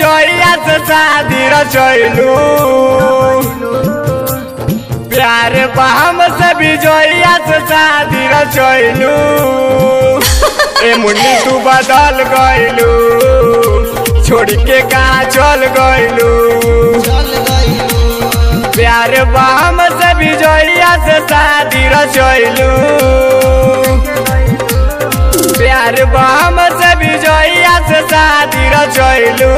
विजया से शादी रचैलू, प्यार बहम से विजया से शादी रचैलू। ए मुन्नी तू बदल गइलू, छोड़ के कहाँ चल गइलू। प्यार बहम से विजया से शादी रचैलू, प्यार बहम से विजया से शादी रचैलू।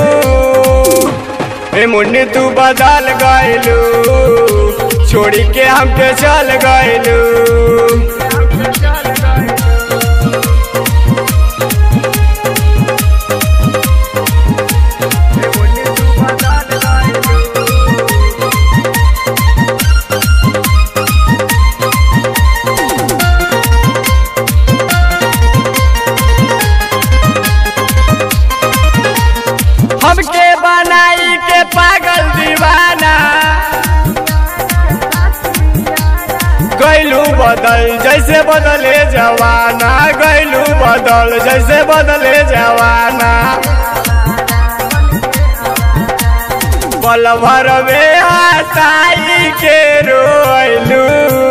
ए मुन्नी तू बदल गइलू, छोड़ के हमके चल गइलू। हमके बनाई के पागल दीवाना, गैलू बदल जैसे बदले जवाना, गैलू बदल जैसे बदले जवाना। पल भर में हंसाई के रोइलू,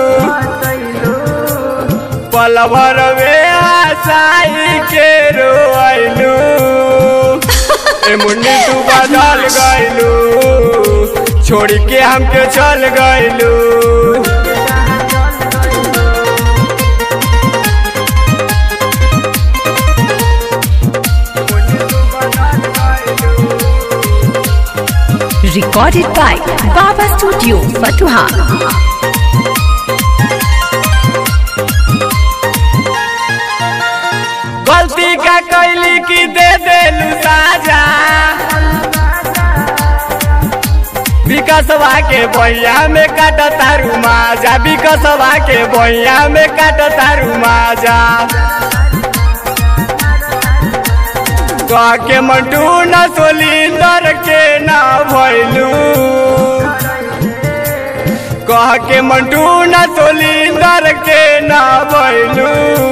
पल भर में हंसाई के रोइलू। ए मुन्नी तू बदल गइलू, छोड़ के हमके चल गइलू। Recorded by Baba Studio, Fatuha। गलती का कैली की दे देलू साजा, विकसवा के बहिया में काट तारू माजा, विकसवा के बहिया में काट तारू माजा। कह के मंटू न सोलिंदर के ना भइलू, कह के मंटू न सोलिंदर के ना भइलू।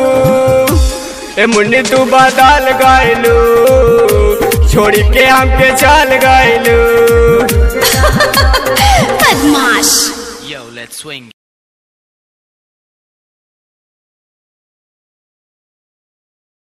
ए मुन्नी तू बदल गइलू, छोड़ के हमके चल गइलू। बदमाश। Yo, let's swing.